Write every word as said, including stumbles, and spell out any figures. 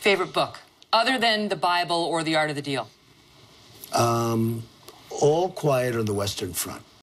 Favorite book, other than the Bible or The Art of the Deal? Um, All Quiet on the Western Front.